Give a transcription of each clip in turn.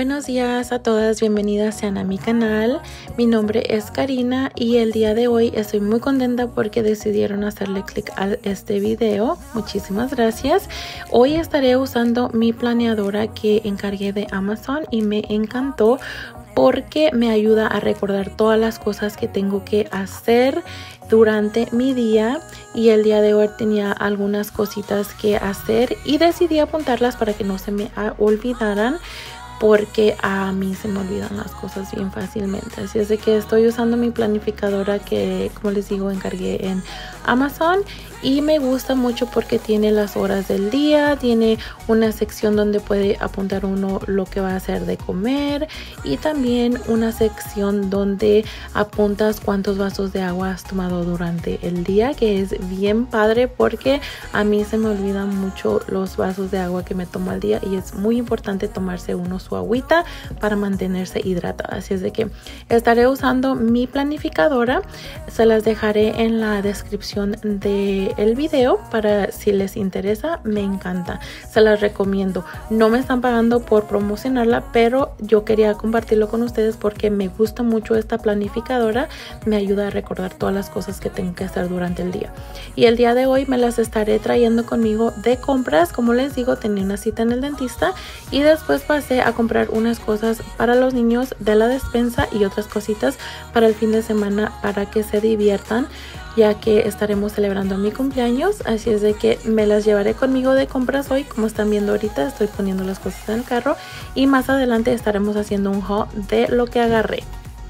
Buenos días a todas, bienvenidas sean a mi canal. Mi nombre es Karina y el día de hoy estoy muy contenta porque decidieron hacerle clic a este video. Muchísimas gracias. Hoy estaré usando mi planeadora que encargué de Amazon y me encantó porque me ayuda a recordar todas las cosas que tengo que hacer durante mi día, y el día de hoy tenía algunas cositas que hacer y decidí apuntarlas para que no se me olvidaran, porque a mí se me olvidan las cosas bien fácilmente. Así es de que estoy usando mi planificadora que, como les digo, encargué en Amazon y me gusta mucho porque tiene las horas del día, tiene una sección donde puede apuntar uno lo que va a hacer de comer y también una sección donde apuntas cuántos vasos de agua has tomado durante el día, que es bien padre porque a mí se me olvidan mucho los vasos de agua que me tomo al día y es muy importante tomarse uno su agüita para mantenerse hidratada. Así es de que estaré usando mi planificadora, se las dejaré en la descripción de el video para si les interesa. Me encanta, se las recomiendo. No me están pagando por promocionarla, pero yo quería compartirlo con ustedes porque me gusta mucho esta planificadora, me ayuda a recordar todas las cosas que tengo que hacer durante el día. Y el día de hoy me las estaré trayendo conmigo de compras. Como les digo, tenía una cita en el dentista y después pasé a comprar unas cosas para los niños de la despensa y otras cositas para el fin de semana para que se diviertan, ya que estaremos celebrando mi cumpleaños. Así es de que me las llevaré conmigo de compras hoy. Como están viendo ahorita, estoy poniendo las cosas en el carro y más adelante estaremos haciendo un haul de lo que agarré.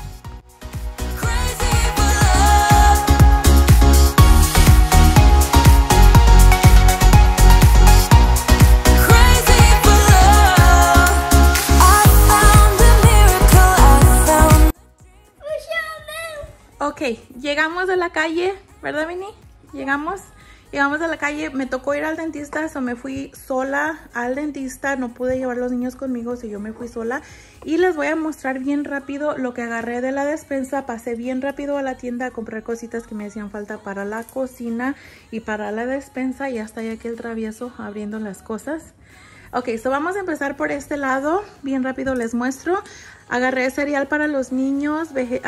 Ok, llegamos a la calle, ¿verdad, Vini? Llegamos a la calle, me tocó ir al dentista, so me fui sola al dentista, no pude llevar a los niños conmigo, so yo me fui sola. Y les voy a mostrar bien rápido lo que agarré de la despensa. Pasé bien rápido a la tienda a comprar cositas que me hacían falta para la cocina y para la despensa. Y hasta aquí el travieso abriendo las cosas. Ok, so vamos a empezar por este lado. Bien rápido les muestro. Agarré cereal para los niños,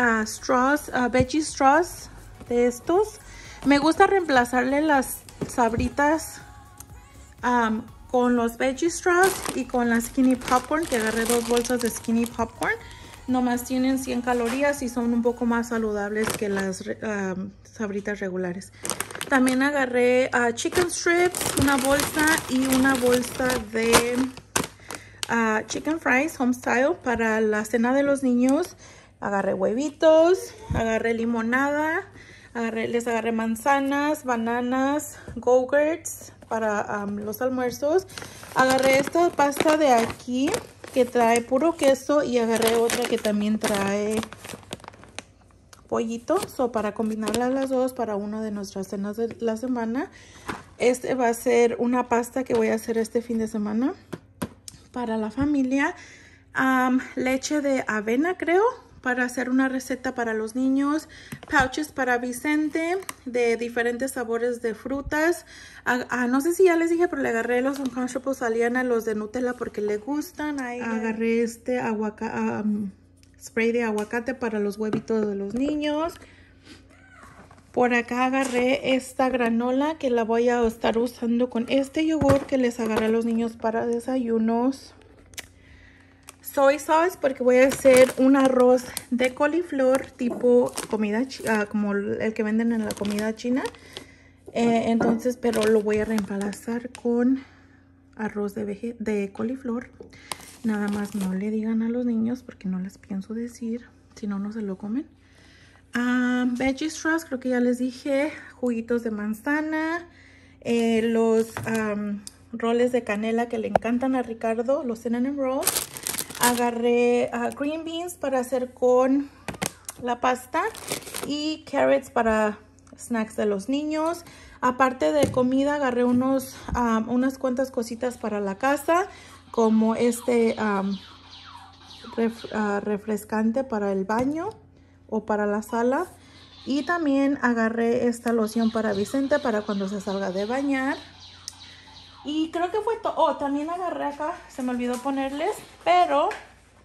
veggie straws de estos. Me gusta reemplazarle las sabritas con los veggie straws y con la skinny popcorn, que agarré 2 bolsas de skinny popcorn. Nomás tienen 100 calorías y son un poco más saludables que las sabritas regulares. También agarré chicken strips, una bolsa y una bolsa de chicken fries home style para la cena de los niños. Agarré huevitos, agarré limonada, les agarré manzanas, bananas, Go-Gurts para los almuerzos. Agarré esta pasta de aquí que trae puro queso y agarré otra que también trae pollito, para combinarlas las dos para una de nuestras cenas de la semana. Este va a ser una pasta que voy a hacer este fin de semana para la familia. Leche de avena, creo, para hacer una receta para los niños. Pouches para Vicente de diferentes sabores de frutas. No sé si ya les dije, pero le agarré los Uncrustables a Liana, los de Nutella, porque le gustan. Agarré este spray de aguacate para los huevitos de los niños. Por acá agarré esta granola que la voy a estar usando con este yogur que les agarré a los niños para desayunos. Soy sauce porque voy a hacer un arroz de coliflor tipo comida como el que venden en la comida china. Entonces, pero lo voy a reemplazar con arroz de coliflor. Nada más no le digan a los niños porque no les pienso decir, si no, no se lo comen. Veggie straws, creo que ya les dije. Juguitos de manzana. Los roles de canela que le encantan a Ricardo, los cinnamon rolls. Agarré green beans para hacer con la pasta y carrots para snacks de los niños. Aparte de comida, agarré unas cuantas cositas para la casa, como este refrescante para el baño o para la sala. Y también agarré esta loción para Vicente para cuando se salga de bañar. Y creo que fue todo. Oh, también agarré acá, se me olvidó ponerles, pero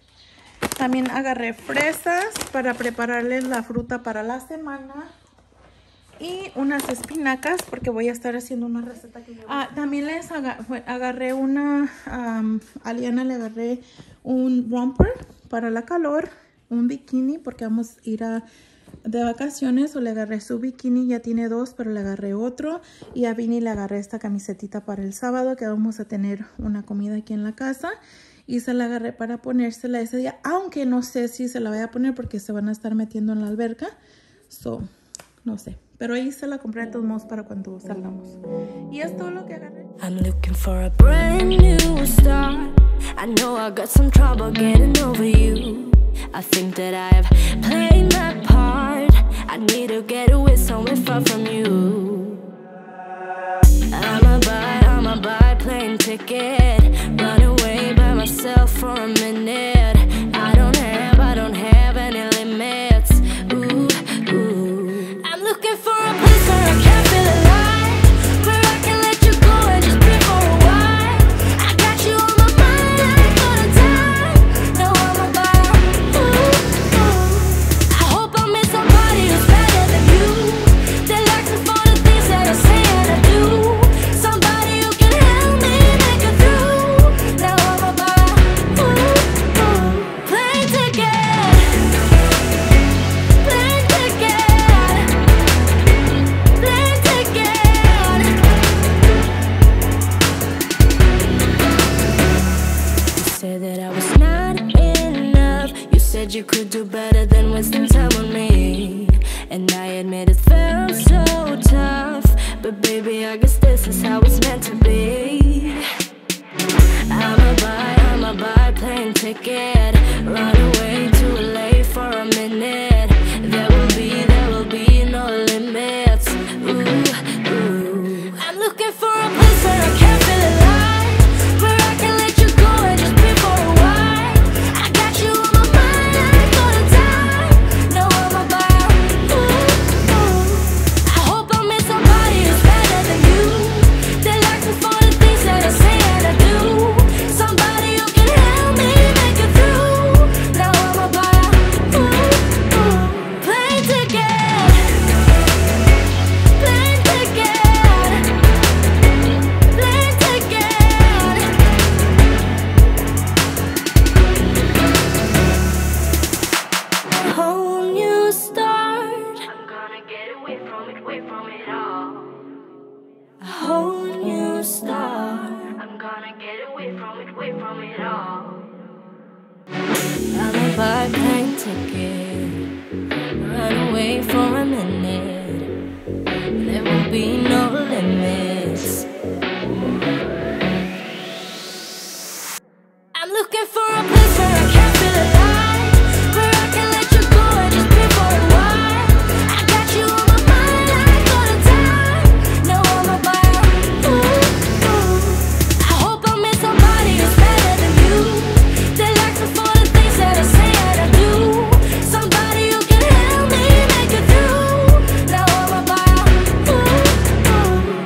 También agarré fresas para prepararles la fruta para la semana. Y unas espinacas porque voy a estar haciendo una receta que yo... también les agarré una... a Liana le agarré un romper para la calor. Un bikini porque vamos a ir de vacaciones. O le agarré su bikini, ya tiene 2, pero le agarré otro. Y a Vini le agarré esta camisetita para el sábado que vamos a tener una comida aquí en la casa. Y se la agarré para ponérsela ese día. Aunque no sé si se la voy a poner porque se van a estar metiendo en la alberca. No sé. Pero ahí se la compré de todos modos para cuando salgamos. Y es todo lo que agarré. I'm looking for a brand new start. I know I got some trouble getting over you. I think that I've played my part. I need to get away somewhere far from you. I'ma buy plane ticket. Run away by myself for a minute. I don't have any limits. Ooh. I'm looking for a place where I can feel alive, where I can let you go and just be for a while. I got you on my mind all the time. Now I'm about, I hope I meet somebody who's better than you, that likes me for the things that I say and I do. Somebody who can help me make it through. Now I'm about, plane ticket. You could do better than wasting time on me. And I admit it felt so tough, but baby, I guess this is how it's meant to be. I'ma buy plane ticket. Run away to LA for a minute. There will be no limits. Ooh. I'm looking for a place where I can feel alive, where I can let you go and just be for a while. I got you on my mind all the time. Now I'm about, I hope I meet somebody who's better than you, that likes me for the things that I say and I do. Somebody who can help me make it through. Now I'm about, plane ticket. Plane ticket. Plane ticket. A whole new start. I'm gonna get away from it all. A whole new start. I'm gonna get away from it all. I'ma buy a plane ticket. Run away for a minute. There will be no limits. I'm looking for a place where I can feel alive, where I can let you go and just be for a while. I got you on my mind all the time. Now I'm about, I hope I meet somebody who's better than you, that likes me for the things that I say and I do. Somebody who can help me make it through. Now I'm about,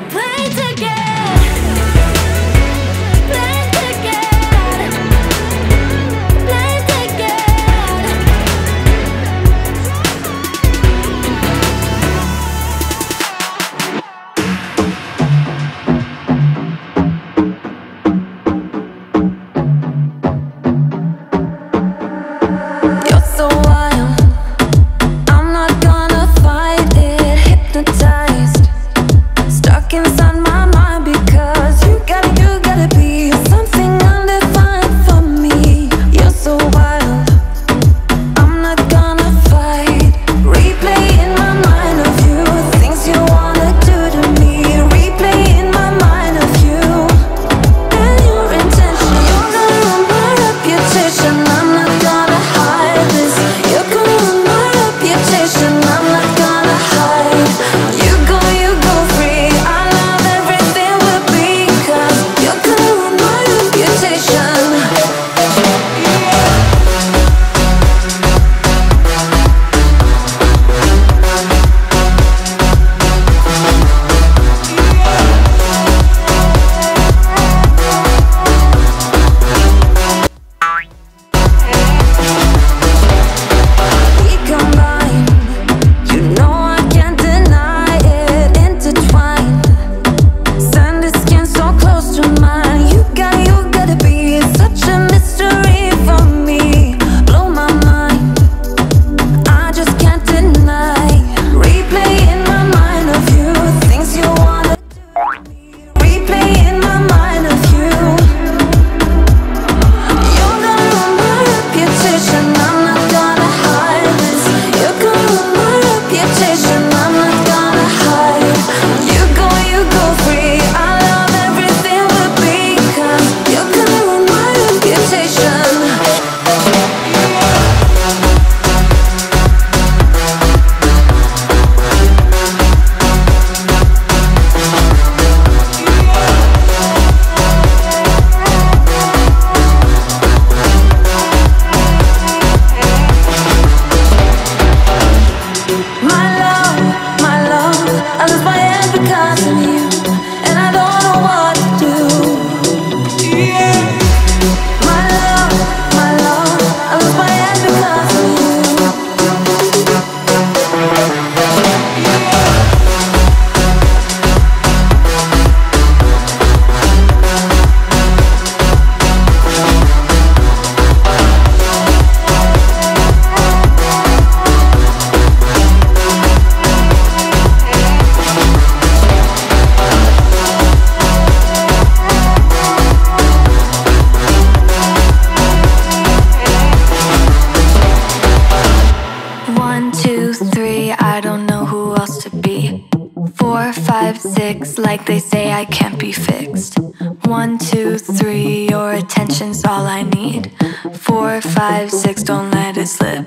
6, like they say I can't be fixed. 1, 2, 3, your attention's all I need. 4, 5, 6, don't let it slip.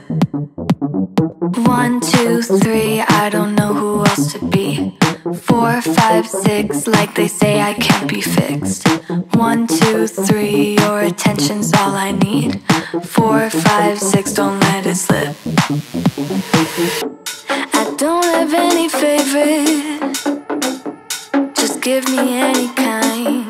1, 2, 3, I don't know who else to be. 4, 5, 6, like they say I can't be fixed. 1, 2, 3, your attention's all I need. 4, 5, 6, don't let it slip. I don't have any favorite, just give me any kind,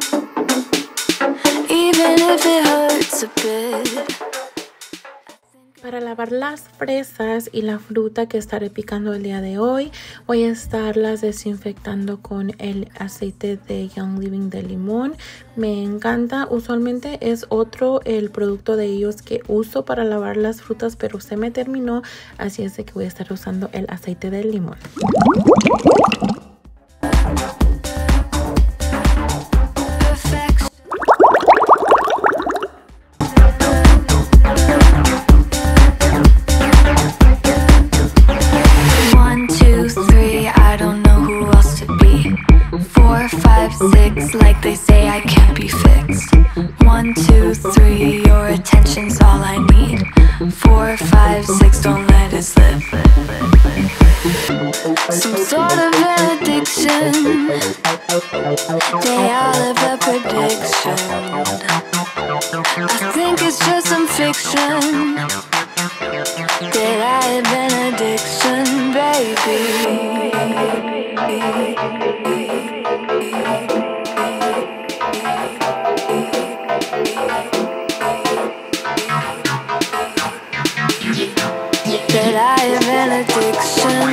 even if it hurts a bit. Para lavar las fresas y la fruta que estaré picando el día de hoy, voy a estarlas desinfectando con el aceite de Young Living de limón. Me encanta, usualmente es otro el producto de ellos que uso para lavar las frutas, pero se me terminó, así es de que voy a estar usando el aceite de limón. Like they say I can't be fixed. 1, 2, 3, your attention's all I need. 4, 5, 6, don't let it slip. Some sort of an addiction, they all have a prediction. I think it's just some fiction, that I have an addiction, baby. That I have an addiction.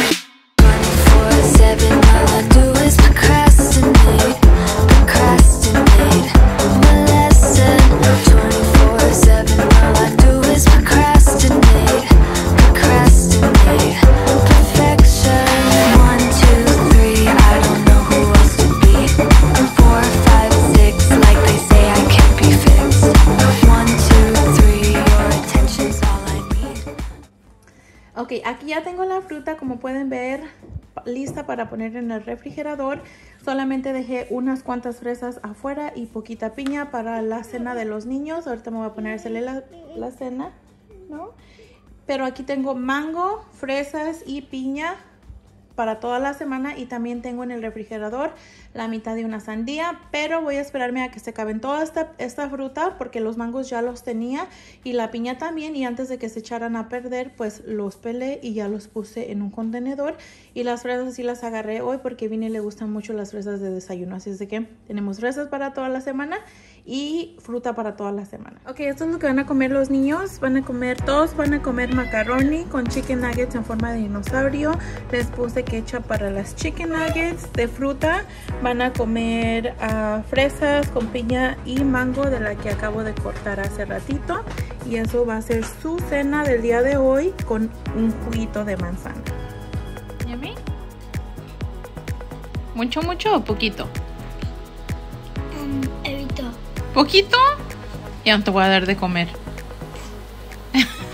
24/7, all I do is procrastinate, procrastinate. My lesson. 24/7, all I do is procrastinate, procrastinate. Perfection. 1, 2, 3, I don't know who else to be. 4, 5, 6, like they say I can't be fixed. 1, 2, 3, your attention's all I need. Ok, aquí ya tengo la fruta, como pueden ver, lista para poner en el refrigerador. Solamente dejé unas cuantas fresas afuera y poquita piña para la cena de los niños. Ahorita me voy a ponérsele la cena, ¿no? Pero aquí tengo mango, fresas y piña para toda la semana, y también tengo en el refrigerador la mitad de una sandía, pero voy a esperarme a que se acaben toda esta fruta porque los mangos ya los tenía y la piña también, y antes de que se echaran a perder pues los pelé y ya los puse en un contenedor. Y las fresas sí las agarré hoy porque a Vini le gustan mucho las fresas de desayuno, así es de que tenemos fresas para toda la semana y fruta para toda la semana. Ok, esto es lo que van a comer los niños. Todos van a comer macaroni con chicken nuggets en forma de dinosaurio. Les puse ketchup para las chicken nuggets. De fruta van a comer fresas con piña y mango de la que acabo de cortar hace ratito. Y eso va a ser su cena del día de hoy con un juguito de manzana. ¿Yummy? ¿Mucho o poquito? Evito. ¿Poquito? Ya no te voy a dar de comer.